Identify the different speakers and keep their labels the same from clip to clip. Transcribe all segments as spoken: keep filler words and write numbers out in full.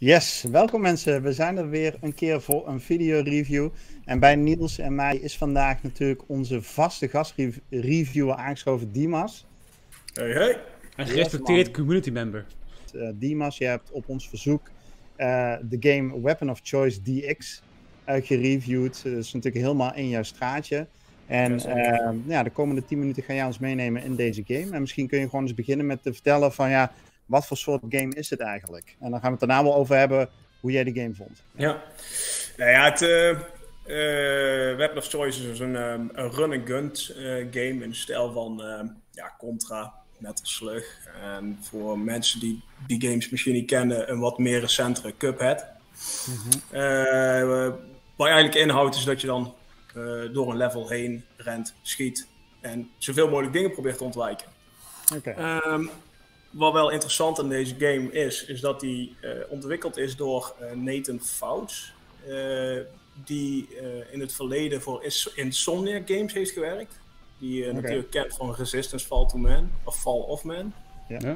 Speaker 1: Yes, welkom mensen. We zijn er weer een keer voor een video review. En bij Niels en mij is vandaag natuurlijk onze vaste gastreviewer aangeschoven, Dimas.
Speaker 2: Hey, hey.
Speaker 3: Een gerespecteerd
Speaker 1: Yes,
Speaker 3: community member.
Speaker 1: Uh, Dimas, je hebt op ons verzoek uh, de game Weapon of Choice D X uh, gereviewd. Dat is natuurlijk helemaal in jouw straatje. En uh, ja, de komende tien minuten ga jij ons meenemen in deze game. En misschien kun je gewoon eens beginnen met te vertellen van ja, wat voor soort game is het eigenlijk? En dan gaan we het daarna wel over hebben hoe jij de game vond.
Speaker 2: Ja, nou ja, het uh, uh, Weapon of Choice is een, um, een run-and-gun uh, game in de stijl van uh, ja, Contra, Metal Slug. En voor mensen die die games misschien niet kennen, een wat meer recentere Cuphead. Mm-hmm. uh, wat eigenlijk inhoudt is dat je dan uh, door een level heen rent, schiet en zoveel mogelijk dingen probeert te ontwijken.
Speaker 1: Okay.
Speaker 2: Um, Wat wel interessant in deze game is, is dat die uh, ontwikkeld is door uh, Nathan Fouts. Uh, die uh, in het verleden voor Insomniac Games heeft gewerkt. Die je uh, okay. natuurlijk kent van Resistance Fall to Man, of Fall of Man.
Speaker 1: Ja.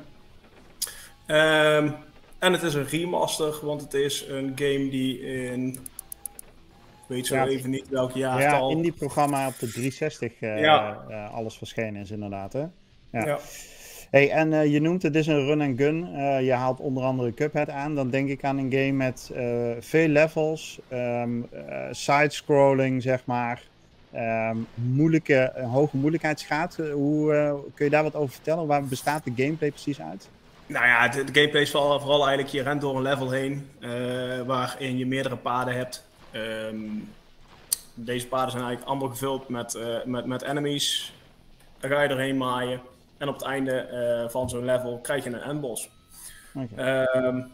Speaker 2: Um, en het is een remaster, want het is een game die in... Ik weet zo ja. even niet welk jaartal...
Speaker 1: Ja, in die programma op de driehonderdzestig uh, ja. uh, alles verschenen is inderdaad, hè? Ja. ja. Hey, en uh, je noemt het is een run-and-gun. Uh, je haalt onder andere Cuphead aan. Dan denk ik aan een game met uh, veel levels, um, uh, side-scrolling, zeg maar. Um, moeilijke, een hoge moeilijkheidsgraad. Uh, hoe uh, kun je daar wat over vertellen? Waar bestaat de gameplay precies uit?
Speaker 2: Nou ja, de, de gameplay is vooral, vooral eigenlijk, je rent door een level heen, uh, waarin je meerdere paden hebt. Um, deze paden zijn eigenlijk allemaal gevuld met, uh, met, met enemies. Daar ga je doorheen maaien. En op het einde uh, van zo'n level krijg je een endboss. Okay. Um,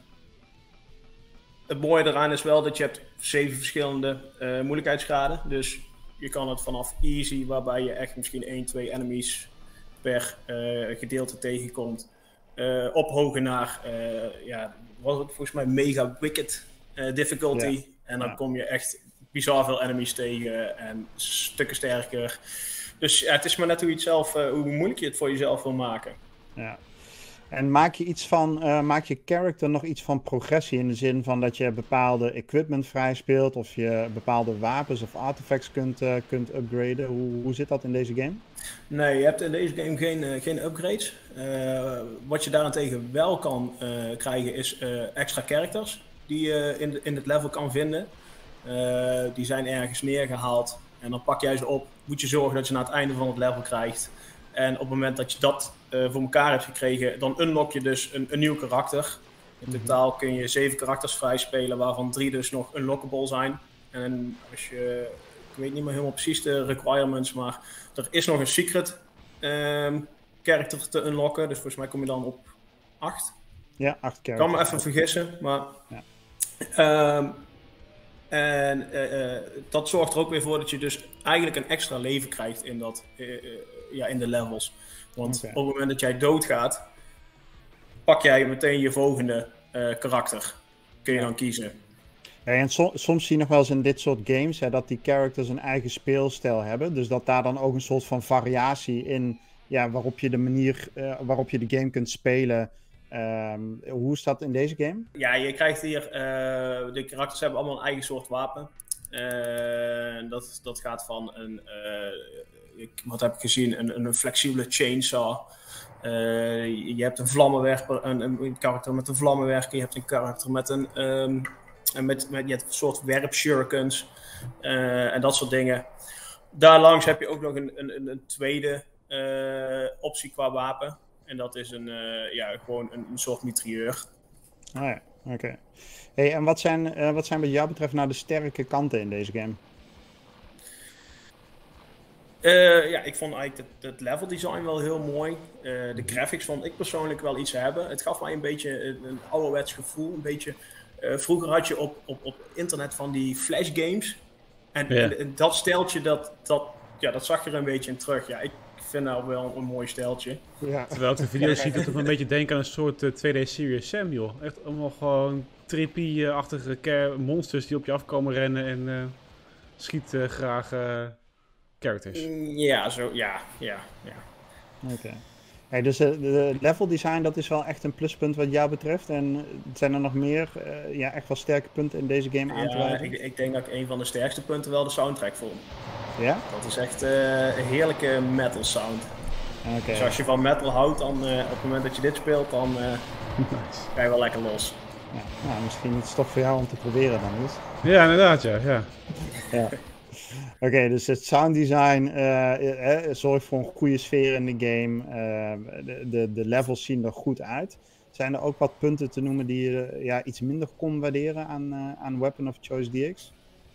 Speaker 2: het mooie eraan is wel dat je hebt zeven verschillende uh, moeilijkheidsgraden. Dus je kan het vanaf easy, waarbij je echt misschien één, twee enemies per uh, gedeelte tegenkomt. Uh, ophogen naar, uh, ja, wat was het volgens mij, mega wicked uh, difficulty. Ja. En dan ja. kom je echt bizar veel enemies tegen en stukken sterker. Dus ja, het is maar net hoe, je het zelf, uh, hoe moeilijk je het voor jezelf wil maken.
Speaker 1: Ja. En maak je iets van, uh, maak je character nog iets van progressie in de zin van dat je bepaalde equipment vrijspeelt of je bepaalde wapens of artifacts kunt, uh, kunt upgraden? Hoe, hoe zit dat in deze game?
Speaker 2: Nee, je hebt in deze game geen, uh, geen upgrades. Uh, wat je daarentegen wel kan uh, krijgen is uh, extra characters die je in, de, in het level kan vinden. Uh, die zijn ergens neergehaald. En dan pak jij ze op, moet je zorgen dat je naar het einde van het level krijgt. En op het moment dat je dat uh, voor elkaar hebt gekregen, dan unlock je dus een, een nieuw karakter. In totaal kun je zeven karakters vrijspelen, waarvan drie dus nog unlockable zijn. En als je, ik weet niet meer helemaal precies de requirements, maar er is nog een secret um, character te unlocken. Dus volgens mij kom je dan op acht.
Speaker 1: Ja, acht characters.
Speaker 2: Ik kan me even vergissen, maar... Ja. Um, En uh, uh, dat zorgt er ook weer voor dat je dus eigenlijk een extra leven krijgt in, dat, uh, uh, ja, in de levels. Want okay. op het moment dat jij doodgaat, pak jij meteen je volgende uh, karakter. Kun je ja. dan kiezen.
Speaker 1: Ja, en so soms zie je nog wel eens in dit soort games hè, dat die characters een eigen speelstijl hebben. Dus dat daar dan ook een soort van variatie in ja, waarop je de manier uh, waarop je de game kunt spelen. Um, hoe is dat in deze game?
Speaker 2: Ja, je krijgt hier, uh, de karakters hebben allemaal een eigen soort wapen. Uh, dat, dat gaat van een, uh, ik, wat heb ik gezien, een, een flexibele chainsaw. Uh, je hebt een vlammenwerper, een, een karakter met een vlammenwerker. Je hebt een karakter met een, um, met, met, je hebt een soort werp shurikens uh, en dat soort dingen. Daarlangs heb je ook nog een, een, een tweede uh, optie qua wapen. En dat is een, uh, ja, gewoon een, een soort mitrailleur.
Speaker 1: Ah ja, oké. Okay. Hey, en wat zijn, uh, wat zijn wat jou betreft nou de sterke kanten in deze game?
Speaker 2: Uh, ja, ik vond eigenlijk het, het level design wel heel mooi. Uh, de graphics vond ik persoonlijk wel iets hebben. Het gaf mij een beetje een, een ouderwets gevoel. Een beetje, uh, vroeger had je op, op, op internet van die flash games. En, yeah. en, en dat steltje, dat, dat, ja, dat zag je er een beetje in terug. Ja, ik vind nou wel een mooi steltje.
Speaker 3: Ja. Terwijl ik de video's zie, dat het een beetje denken aan een soort uh, twee D Serious Sam, joh. Echt allemaal gewoon trippy-achtige uh, monsters die op je afkomen rennen en uh, schiet uh, graag uh, characters.
Speaker 2: Ja, zo, ja, ja, ja.
Speaker 1: Oké. Okay. Hey, dus de, de level design, dat is wel echt een pluspunt wat jou betreft. En zijn er nog meer uh, ja, echt wel sterke punten in deze game aan te wijzen?
Speaker 2: Ja, ik, ik denk dat ik een van de sterkste punten wel de soundtrack vond.
Speaker 1: Ja?
Speaker 2: Dat is echt uh, een heerlijke metal sound.
Speaker 1: Okay.
Speaker 2: Dus als je van metal houdt, dan uh, op het moment dat je dit speelt, dan uh,
Speaker 3: nice.
Speaker 2: ga je wel lekker los.
Speaker 1: Ja, nou, misschien is het toch voor jou om te proberen dan eens.
Speaker 3: Ja, inderdaad, ja. ja.
Speaker 1: ja. Oké, okay, dus het sounddesign uh, uh, zorgt voor een goede sfeer in de game. Uh, de, de, de levels zien er goed uit. Zijn er ook wat punten te noemen die je uh, ja, iets minder kon waarderen aan, uh, aan Weapon of Choice D X?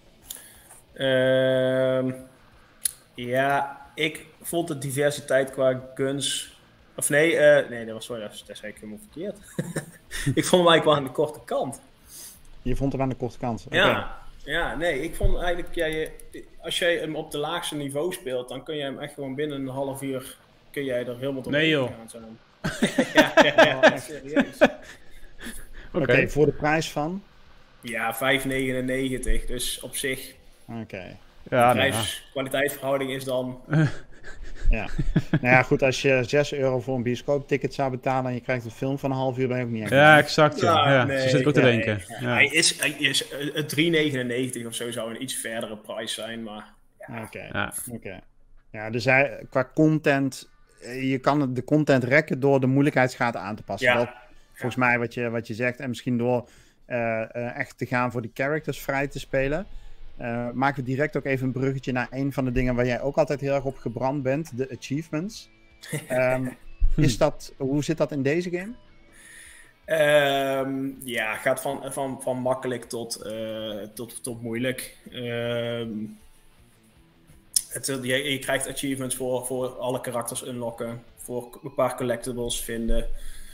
Speaker 2: Uh, ja, ik vond de diversiteit qua guns... Of nee, uh, nee dat was sorry, dat is eigenlijk helemaal verkeerd. Ik vond hem eigenlijk wel aan de korte kant.
Speaker 1: Je vond hem aan de korte kant? Okay.
Speaker 2: Ja. Ja, nee, ik vond eigenlijk, ja, je, als jij hem op de laagste niveau speelt, dan kun je hem echt gewoon binnen een half uur, kun jij er helemaal doorheen
Speaker 3: nee, joh.
Speaker 2: gaan. Zo. ja, ja, ja, serieus.
Speaker 1: Oké, okay. okay, voor de prijs van?
Speaker 2: Ja, vijf negenennegentig, dus op zich.
Speaker 1: Oké. Okay.
Speaker 2: Ja, de prijs-kwaliteitsverhouding is dan...
Speaker 1: ja. Nou ja, goed, als je zes euro voor een bioscoopticket zou betalen en je krijgt een film van een half uur, ben je ook niet echt.
Speaker 3: Ja, exact. Ja, ja, ja.
Speaker 2: Nee,
Speaker 3: zo zit ik ook te
Speaker 2: ja,
Speaker 3: denken.
Speaker 2: Nee,
Speaker 3: ja.
Speaker 2: Hij is, hij is uh, drie negenennegentig of zo zou een iets verdere prijs zijn, maar...
Speaker 1: Ja. Oké, okay.
Speaker 3: ja.
Speaker 1: okay. Ja, dus hij, qua content, je kan de content rekken door de moeilijkheidsgraad aan te passen.
Speaker 2: Ja.
Speaker 1: Dat, volgens ja. mij wat je, wat je zegt, en misschien door uh, uh, echt te gaan voor die characters vrij te spelen. Uh, maken we direct ook even een bruggetje naar een van de dingen waar jij ook altijd heel erg op gebrand bent, de achievements. Um, is dat, hoe zit dat in deze game?
Speaker 2: Um, ja, gaat van, van, van makkelijk tot, uh, tot, tot moeilijk. Um, het, je, je krijgt achievements voor, voor alle karakters unlocken, voor een paar collectibles vinden.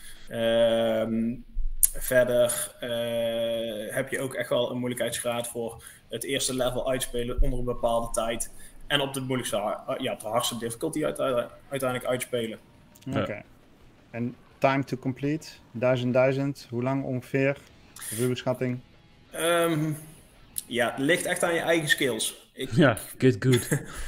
Speaker 2: Um, verder uh, heb je ook echt wel een moeilijkheidsgraad voor het eerste level uitspelen onder een bepaalde tijd. En op de moeilijkste, ja, op de hardste difficulty uiteindelijk uitspelen.
Speaker 1: Oké. Okay. En time to complete? Duizend, duizend? Hoe lang ongeveer? Ruwe-schatting?
Speaker 2: Um, ja, het ligt echt aan je eigen skills. Ik,
Speaker 3: ja, get good.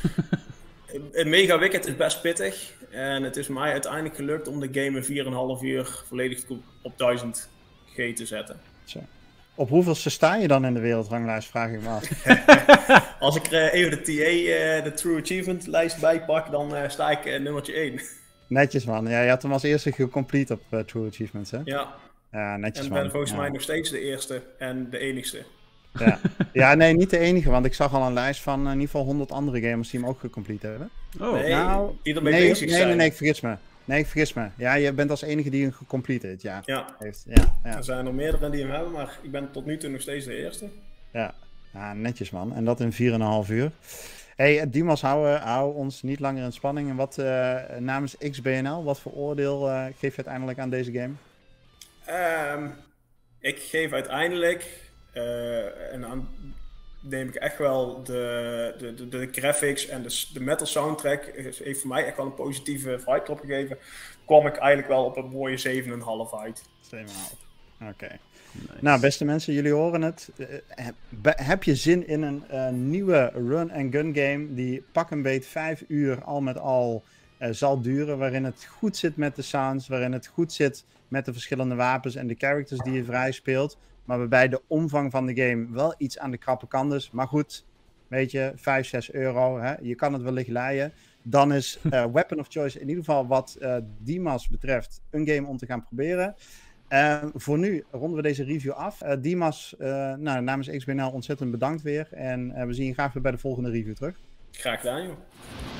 Speaker 2: Mega Wicked is best pittig. En het is mij uiteindelijk gelukt om de game in vier komma vijf uur volledig op duizend G te zetten.
Speaker 1: Zo. Op hoeveelste sta je dan in de wereldranglijst, vraag ik me af.
Speaker 2: Als ik uh, even de T A, uh, de True Achievement lijst bijpak, dan uh, sta ik uh, nummertje één.
Speaker 1: Netjes man, ja, je had hem als eerste gecomplete op uh, True Achievements, hè?
Speaker 2: Ja.
Speaker 1: Ja, netjes
Speaker 2: en
Speaker 1: man.
Speaker 2: ben volgens
Speaker 1: ja.
Speaker 2: mij nog steeds de eerste en de enigste.
Speaker 1: Ja. ja, nee, niet de enige, want ik zag al een lijst van in ieder geval honderd andere gamers die hem ook gecomplete hebben.
Speaker 2: Oh, nee, nou, die ermee
Speaker 1: nee,
Speaker 2: bezig
Speaker 1: nee,
Speaker 2: zijn.
Speaker 1: Nee, nee, ik vergis me. Nee, ik vergis me. Ja, je bent als enige die hem gecomplete heeft, ja.
Speaker 2: Ja.
Speaker 1: Heeft. Ja, ja.
Speaker 2: Er zijn er meerdere die hem hebben, maar ik ben tot nu toe nog steeds de eerste.
Speaker 1: Ja, ja netjes man. En dat in vier komma vijf uur. Hey, Dimas, hou, uh, hou ons niet langer in spanning. En wat uh, namens X B N L, wat voor oordeel uh, geef je uiteindelijk aan deze game?
Speaker 2: Um, ik geef uiteindelijk, uh, en dan neem ik echt wel de, de, de, de graphics en de, de metal soundtrack, heeft voor mij echt wel een positieve vibe erop gegeven. Kwam ik eigenlijk wel op een mooie zeven komma vijf uit.
Speaker 1: zeven komma vijf, oké. Okay. Nice. Nou, beste mensen, jullie horen het. Uh, heb, heb je zin in een uh, nieuwe run-and-gun game die pak een beet vijf uur al met al uh, zal duren, waarin het goed zit met de sounds, waarin het goed zit met de verschillende wapens en de characters die je vrij speelt, maar waarbij de omvang van de game wel iets aan de krappe kant is. Maar goed, weet je, vijf, zes euro, hè? Je kan het wellicht leien. Dan is uh, Weapon of Choice in ieder geval wat uh, Dimas betreft een game om te gaan proberen. Uh, voor nu ronden we deze review af. Uh, Dimas, uh, nou, namens X B N L ontzettend bedankt weer. En uh, we zien je graag weer bij de volgende review terug.
Speaker 2: Graag gedaan, joh.